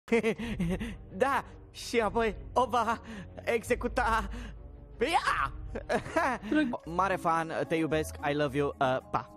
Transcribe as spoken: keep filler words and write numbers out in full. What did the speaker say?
Da, și apoi o va executa. Ia! Mare fan, te iubesc, I love you, uh, pa.